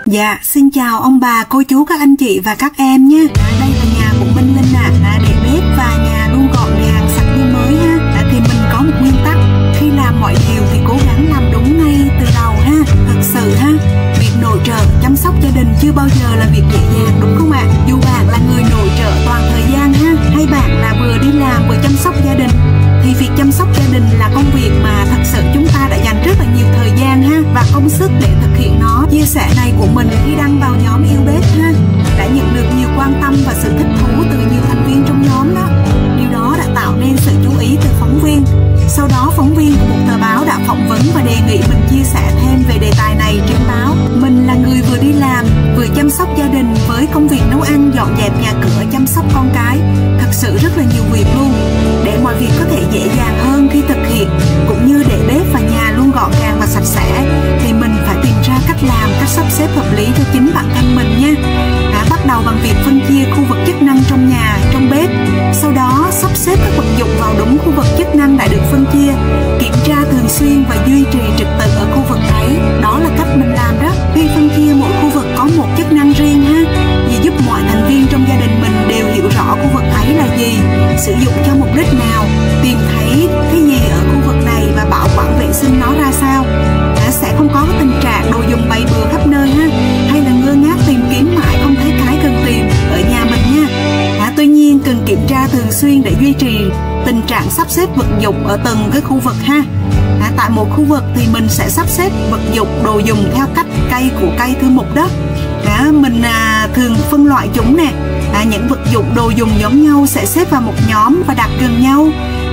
Dạ, xin chào ông bà, cô chú, các anh chị và các em nha. Đây là nhà của Minh Linh để bếp và nhà luôn gọn gàng, sạch như mới ha. Thì mình có một nguyên tắc, khi làm mọi điều thì cố gắng làm đúng ngay từ đầu ha. Thật sự ha, việc nội trợ, chăm sóc gia đình chưa bao giờ là việc dễ dàng, đúng không ạ? Dù bạn là người nội trợ toàn thời gian ha, hay bạn là vừa đi làm vừa chăm sóc gia đình, thì việc chăm sóc gia đình là công việc mà thật sự chúng ta đã dành rất là nhiều thời gian ha và công sức để thực hiện nó. Chia sẻ này của mình khi đăng vào nhóm yêu bếp ha đã nhận được nhiều quan tâm và sự thích thú từ nhiều thành viên trong nhóm đó. Điều đó đã tạo nên sự chú ý từ phóng viên. Sau đó phóng viên của một tờ báo đã phỏng vấn và đề nghị mình chia sẻ thêm về đề tài này trên báo. Mình là người vừa đi làm vừa chăm sóc gia đình với công việc nấu ăn, dọn dẹp nhà cửa, chăm sóc con cái, thật sự rất là nhiều việc luôn. Để mọi việc có thể dễ dàng hơn khi thực hiện, cũng như để bếp và nhà luôn gọn gàng và sạch sẽ, thì mình phải tìm ra cách làm, cách sắp xếp hợp lý cho chính bản thân mình nha. Bắt đầu bằng việc phân chia khu vực chức năng trong nhà, trong bếp. Sau đó sắp xếp các vật dụng vào đúng khu vực chức năng đã được phân chia. Kiểm tra thường xuyên và duy trì trật tự ở khu vực ấy. Đó là cách mình làm đó. Khi phân chia mỗi khu vực có một chức năng riêng ha, vì giúp mọi thành viên trong gia đình mình đều hiểu rõ khu vực ấy là gì, sử dụng cho mục đích nào, tìm thấy cái gì ở khu vực này và bảo quản vệ sinh nó ra sao. Sẽ không có tình trạng đồ dùng bày bừa khắp nơi ha, hay là ngơ ngác tìm kiếm mãi không thấy cái cần tìm ở nhà mình nha. Tuy nhiên cần kiểm tra thường xuyên để duy trì tình trạng sắp xếp vật dụng ở từng cái khu vực ha. Tại một khu vực thì mình sẽ sắp xếp vật dụng, đồ dùng theo cách cây của cây thư mục đó. Mình thường phân loại chúng nè. Những vật dụng, đồ dùng giống nhau sẽ xếp vào một nhóm và đặt gần nhau,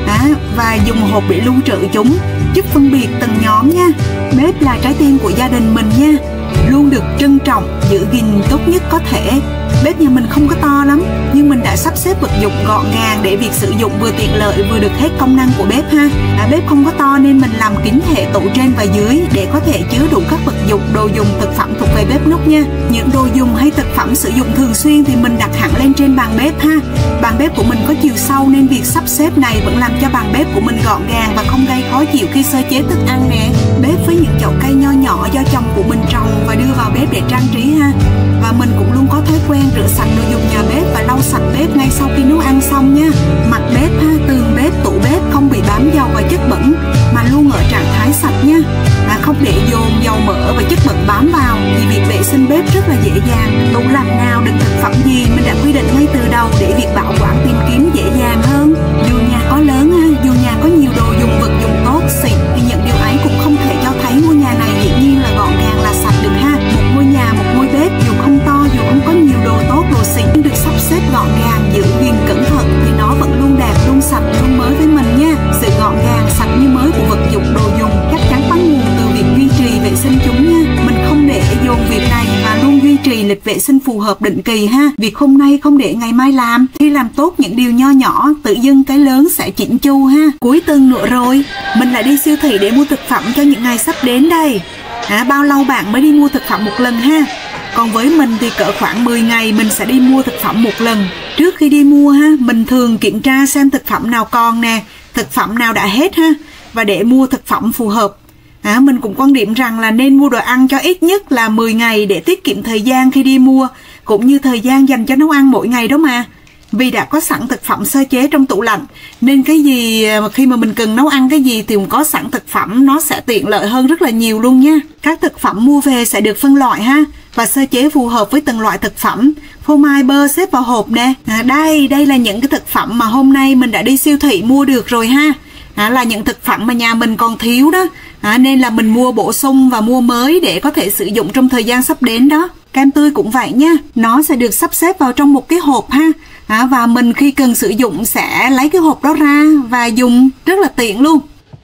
và dùng hộp để lưu trữ chúng, giúp phân biệt từng nhóm nha. Bếp là trái tim của gia đình mình nha, luôn được trân trọng, giữ gìn tốt nhất có thể. Bếp nhà mình không có to lắm, nhưng mình đã sắp xếp vật dụng gọn gàng để việc sử dụng vừa tiện lợi vừa được hết công năng của bếp ha. Bếp không có to nên mình làm kín hệ tủ trên và dưới để có thể chứa đủ các vật dụng, đồ dùng, thực phẩm thuộc về bếp núc nha. Những đồ dùng hay thực phẩm sử dụng thường xuyên thì mình đặt hẳn lên trên bàn bếp ha. Bàn bếp của mình có chiều sâu nên việc sắp xếp này vẫn làm cho bàn bếp của mình gọn gàng và không gây khó chịu khi sơ chế thức ăn nè. Bếp với những chậu cây nho nhỏ do chồng của mình trồng và đưa vào bếp để trang trí ha. Và mình cũng luôn có thói quen rửa sạch đồ dùng nhà bếp và lau sạch bếp ngay sau khi nấu ăn xong nha. Mặt bếp ha, tường bếp, tủ bếp không bị bám dầu và chất bẩn mà luôn ở trạng thái sạch nha. Không để dồn dầu mỡ và chất bẩn bám vào thì việc vệ sinh bếp rất là dễ dàng. Tủ lạnh nào đựng thực phẩm gì mình đã quy định ngay từ đầu để việc bảo quản tìm kiếm dễ dàng hơn. Dù nhà có lớn ha, dù nhà có nhiều đồ dùng, vật dụng tốt, xịn thì những điều ấy cũng không thể cho thấy ngôi nhà này hiển nhiên là gọn gàng, là sạch được ha. Một ngôi nhà, một ngôi bếp dù không to, dù không có nhiều đồ tốt, đồ xịn, nhưng được sắp xếp gọn gàng, giữ gìn cẩn thận thì nó vẫn luôn đẹp, luôn sạch, luôn mới với mình nha. Sự gọn gàng, sạch như mới của vật dụng, đồ dùng chắc chắn bắt nguồn từ việc duy trì vệ sinh chúng nha. Mình không để dồn việc này và luôn duy trì lịch vệ sinh phù hợp định kỳ ha. Việc hôm nay không để ngày mai làm. Khi làm tốt những điều nho nhỏ, tự dưng cái lớn sẽ chỉnh chu ha. Cuối tuần nữa rồi, mình lại đi siêu thị để mua thực phẩm cho những ngày sắp đến đây. Bao lâu bạn mới đi mua thực phẩm một lần ha? Còn với mình thì cỡ khoảng 10 ngày mình sẽ đi mua thực phẩm một lần. Trước khi đi mua ha, mình thường kiểm tra xem thực phẩm nào còn nè, thực phẩm nào đã hết ha, và để mua thực phẩm phù hợp. Mình cũng quan điểm rằng là nên mua đồ ăn cho ít nhất là 10 ngày để tiết kiệm thời gian khi đi mua, cũng như thời gian dành cho nấu ăn mỗi ngày đó mà. Vì đã có sẵn thực phẩm sơ chế trong tủ lạnh nên cái gì khi mà mình cần nấu ăn cái gì thì cũng có sẵn thực phẩm, nó sẽ tiện lợi hơn rất là nhiều luôn nha. Các thực phẩm mua về sẽ được phân loại ha và sơ chế phù hợp với từng loại thực phẩm. Phô mai, bơ xếp vào hộp nè. Đây là những cái thực phẩm mà hôm nay mình đã đi siêu thị mua được rồi ha. Là những thực phẩm mà nhà mình còn thiếu đó, nên là mình mua bổ sung và mua mới để có thể sử dụng trong thời gian sắp đến đó. Kem tươi cũng vậy nha, nó sẽ được sắp xếp vào trong một cái hộp ha. Và mình khi cần sử dụng sẽ lấy cái hộp đó ra và dùng rất là tiện luôn.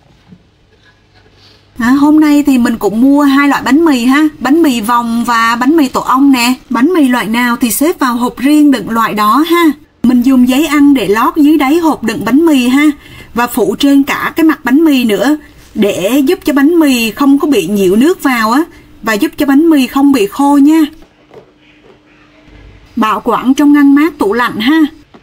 Hôm nay thì mình cũng mua 2 loại bánh mì ha, bánh mì vòng và bánh mì tổ ong nè. Bánh mì loại nào thì xếp vào hộp riêng đựng loại đó ha. Mình dùng giấy ăn để lót dưới đáy hộp đựng bánh mì ha, và phủ trên cả cái mặt bánh mì nữa để giúp cho bánh mì không có bị nhiễu nước vào á, và giúp cho bánh mì không bị khô nha. Bảo quản trong ngăn mát tủ lạnh ha.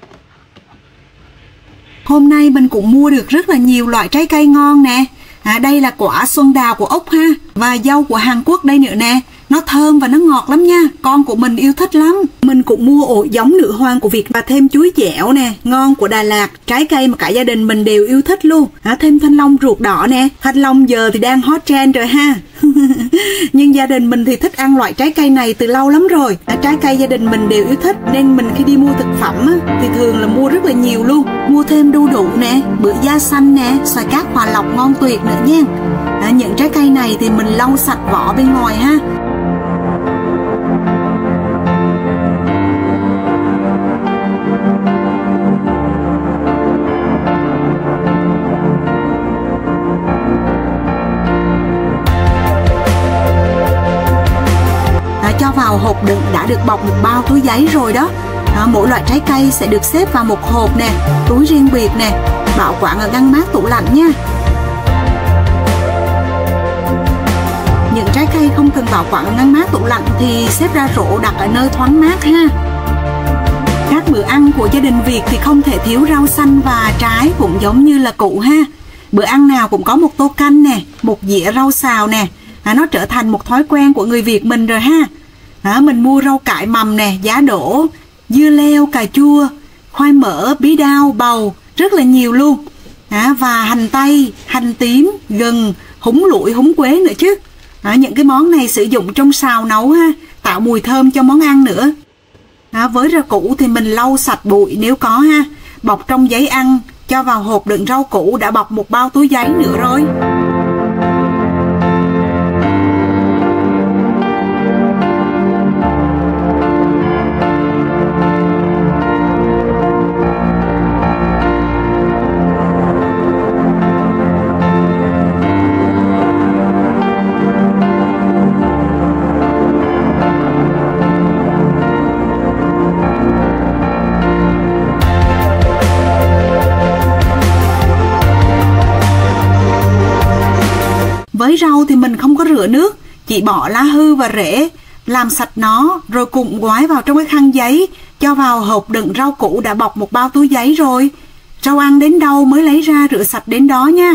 Hôm nay mình cũng mua được rất là nhiều loại trái cây ngon nè. Đây là quả xuân đào của Úc ha, và dâu của Hàn Quốc đây nữa nè. Nó thơm và nó ngọt lắm nha, con của mình yêu thích lắm. Mình cũng mua ổ giống nữ hoàng của Việt và thêm chuối dẻo nè, ngon của Đà Lạt, trái cây mà cả gia đình mình đều yêu thích luôn. Thêm thanh long ruột đỏ nè, thanh long giờ thì đang hot trend rồi ha. Nhưng gia đình mình thì thích ăn loại trái cây này từ lâu lắm rồi. Trái cây gia đình mình đều yêu thích nên mình khi đi mua thực phẩm thì thường là mua rất là nhiều luôn. Mua thêm đu đủ nè, bưởi da xanh nè, xoài cát Hòa Lộc ngon tuyệt nữa nha. Những trái cây này thì mình lau sạch vỏ bên ngoài ha. Cho vào hộp đựng đã được bọc một bao túi giấy rồi đó. Mỗi loại trái cây sẽ được xếp vào một hộp nè, túi riêng biệt nè, bảo quản ở ngăn mát tủ lạnh nha. Những trái cây không cần bảo quản ở ngăn mát tủ lạnh thì xếp ra rổ đặt ở nơi thoáng mát ha. Các bữa ăn của gia đình Việt thì không thể thiếu rau xanh và trái, cũng giống như là cụ ha. Bữa ăn nào cũng có một tô canh nè, một dĩa rau xào nè. Nó trở thành một thói quen của người Việt mình rồi ha. Mình mua rau cải mầm nè, giá đỗ, dưa leo, cà chua, khoai mỡ, bí đao, bầu, rất là nhiều luôn. Và hành tây, hành tím, gừng, húng lủi, húng quế nữa chứ. Những cái món này sử dụng trong xào nấu ha, tạo mùi thơm cho món ăn nữa. Với rau củ thì mình lau sạch bụi nếu có ha, bọc trong giấy ăn, cho vào hộp đựng rau củ đã bọc một bao túi giấy nữa rồi. Với rau thì mình không có rửa nước, chỉ bỏ lá hư và rễ, làm sạch nó rồi cùng gói vào trong cái khăn giấy, cho vào hộp đựng rau củ đã bọc một bao túi giấy rồi. Rau ăn đến đâu mới lấy ra rửa sạch đến đó nha.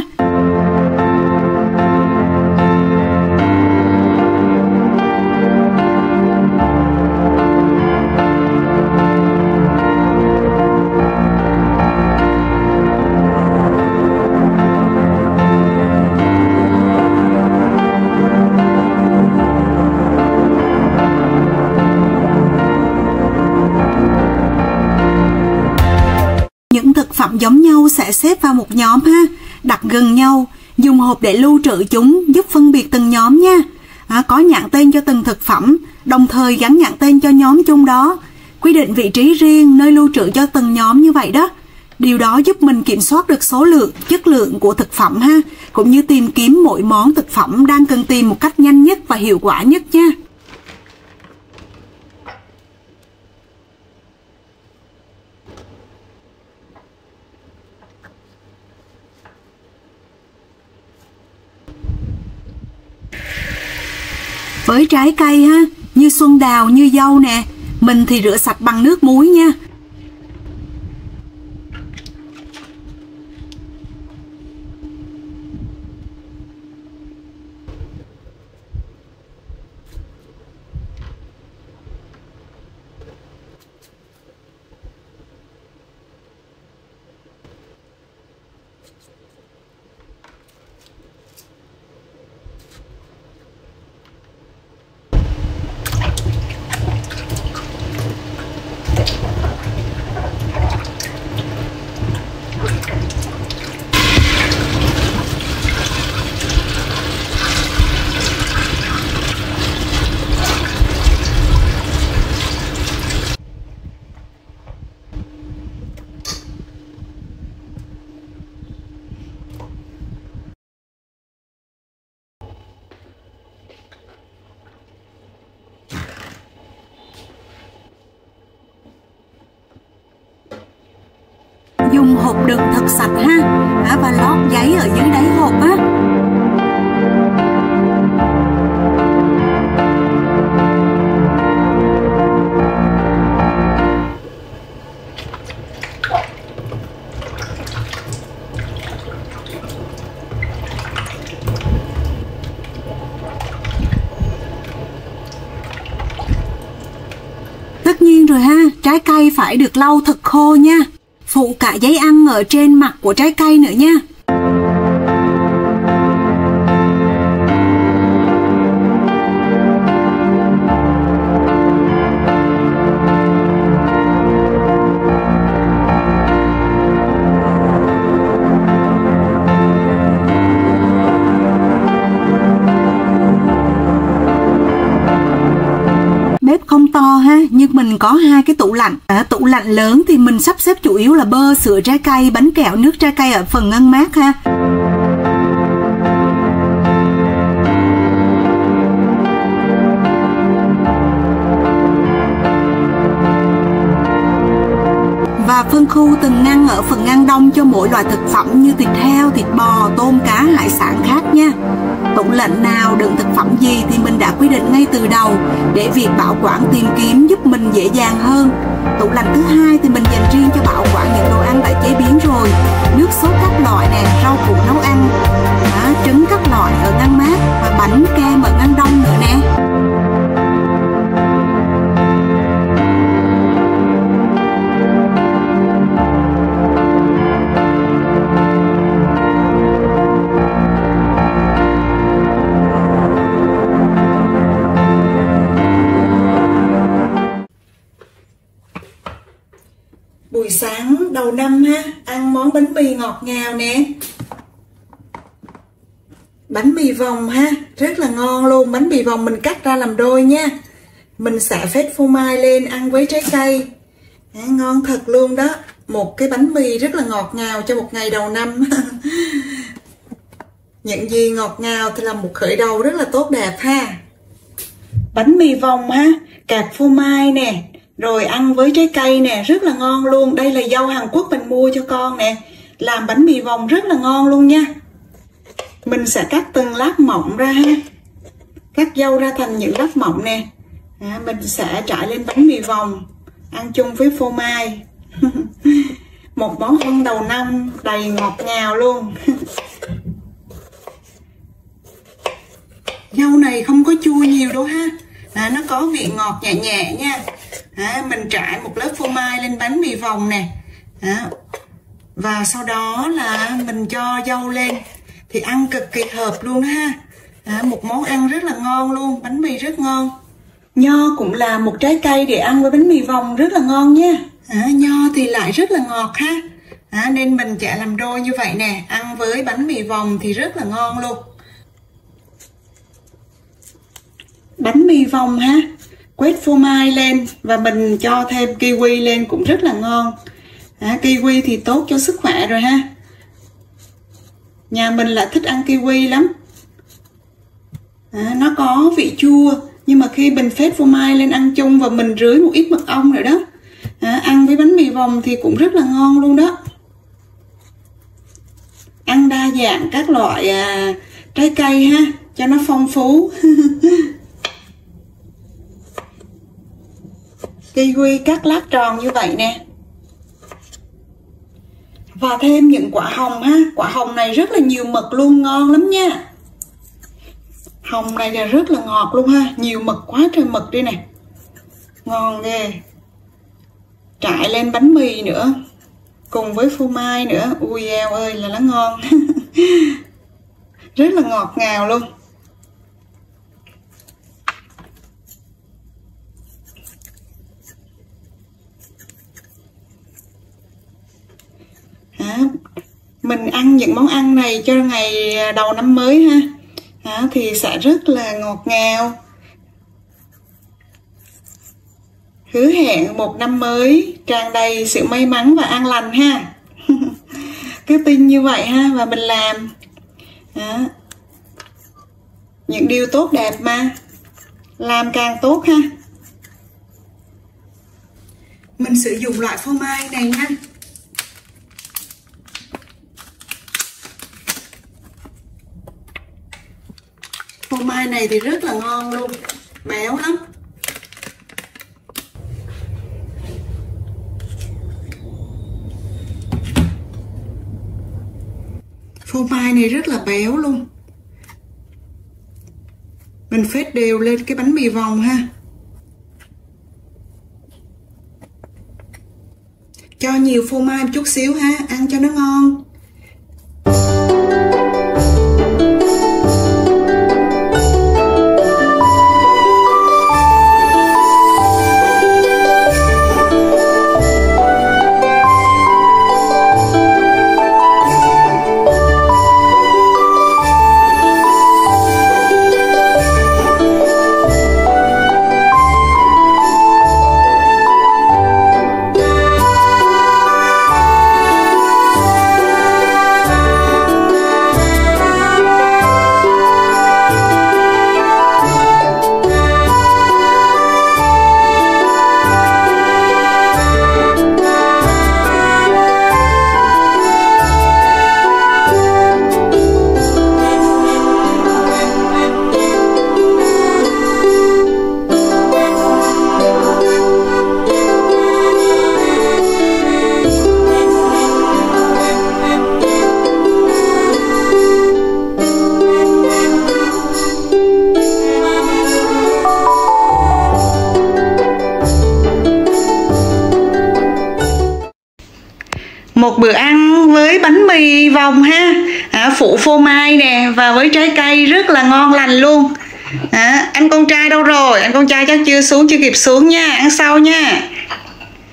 Những thực phẩm giống nhau sẽ xếp vào một nhóm ha, đặt gần nhau, dùng hộp để lưu trữ chúng giúp phân biệt từng nhóm nha. Có nhãn tên cho từng thực phẩm, đồng thời gắn nhãn tên cho nhóm chung đó, quy định vị trí riêng nơi lưu trữ cho từng nhóm như vậy đó. Điều đó giúp mình kiểm soát được số lượng, chất lượng của thực phẩm ha, cũng như tìm kiếm mỗi món thực phẩm đang cần tìm một cách nhanh nhất và hiệu quả nhất nha. Với trái cây ha, như xuân đào, như dâu nè, mình thì rửa sạch bằng nước muối nha. Dùng hộp đựng thật sạch ha, và lót giấy ở dưới đáy hộp á. rồi ha, trái cây phải được lau thật khô nha. Phụ cả giấy ăn ở trên mặt của trái cây nữa nha. Bếp không to ha, nhưng mình có 2 cái tủ lạnh. Tủ lạnh lớn thì mình sắp xếp chủ yếu là bơ, sữa trái cây, bánh kẹo, nước trái cây ở phần ngăn mát ha. Và phân khu từng ngăn ở phần ngăn đông cho mỗi loại thực phẩm như thịt heo, thịt bò, tôm, cá, hải sản khác nha. Tủ lạnh nào đựng thực phẩm gì thì mình đã quy định ngay từ đầu để việc bảo quản tìm kiếm giúp mình dễ dàng hơn. Tủ lạnh thứ hai thì mình dành riêng cho bảo quản những đồ ăn đã chế biến rồi, nước sốt các loại nè, rau củ nấu ăn, trứng các loại ở ngăn mát và bánh kem ở ngăn đông nữa nè. Buổi sáng đầu năm ha, ăn món bánh mì ngọt ngào nè. Bánh mì vòng ha, rất là ngon luôn. Bánh mì vòng mình cắt ra làm đôi nha. Mình xả phết phô mai lên ăn với trái cây. Ngon thật luôn đó. Một cái bánh mì rất là ngọt ngào cho một ngày đầu năm. Những gì ngọt ngào thì là một khởi đầu rất là tốt đẹp ha. Bánh mì vòng ha, cạp phô mai nè, rồi ăn với trái cây nè, rất là ngon luôn. Đây là dâu Hàn Quốc mình mua cho con nè. Làm bánh mì vòng rất là ngon luôn nha. Mình sẽ cắt từng lát mỏng ra ha. Cắt dâu ra thành những lát mỏng nè. Mình sẽ trải lên bánh mì vòng, ăn chung với phô mai. Một món ăn đầu năm đầy ngọt ngào luôn. Dâu này không có chua nhiều đâu ha. Nó có vị ngọt nhẹ nhẹ nha. Mình trải một lớp phô mai lên bánh mì vòng nè. Và sau đó là mình cho dâu lên thì ăn cực kỳ hợp luôn đó ha. Một món ăn rất là ngon luôn, bánh mì rất ngon. Nho cũng là một trái cây để ăn với bánh mì vòng rất là ngon nha. Nho thì lại rất là ngọt ha. Nên mình sẽ làm đôi như vậy nè, ăn với bánh mì vòng thì rất là ngon luôn. Bánh mì vòng ha, quét phô mai lên và mình cho thêm kiwi lên cũng rất là ngon. Kiwi thì tốt cho sức khỏe rồi ha. Nhà mình là thích ăn kiwi lắm. Nó có vị chua, nhưng mà khi mình phết phô mai lên ăn chung và mình rưới một ít mật ong rồi đó, ăn với bánh mì vòng thì cũng rất là ngon luôn đó. Ăn đa dạng các loại trái cây ha, cho nó phong phú. Kiwi cắt lát tròn như vậy nè. Và thêm những quả hồng ha. Quả hồng này rất là nhiều mật luôn, ngon lắm nha. Hồng này là rất là ngọt luôn ha. Nhiều mật quá trời mật đi nè. Ngon ghê. Trải lên bánh mì nữa, cùng với phô mai nữa. Ui eo ơi là nó ngon. Rất là ngọt ngào luôn. Mình ăn những món ăn này cho ngày đầu năm mới ha, thì sẽ rất là ngọt ngào, hứa hẹn một năm mới tràn đầy sự may mắn và an lành ha. Cứ tin như vậy ha, và mình làm những điều tốt đẹp mà, làm càng tốt ha. Mình sử dụng loại phô mai này nha. Phô mai này thì rất là ngon luôn, béo lắm. Phô mai này rất là béo luôn. Mình phết đều lên cái bánh mì vòng ha. cho nhiều phô mai một chút xíu ha, ăn cho nó ngon. Một bữa ăn với bánh mì vòng ha, phụ phô mai nè và với trái cây rất là ngon lành luôn. Anh con trai đâu rồi? Anh con trai chắc chưa kịp xuống nha, ăn sau nha.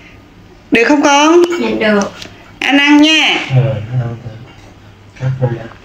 Được không con? Dạ được. Anh ăn nha. Được.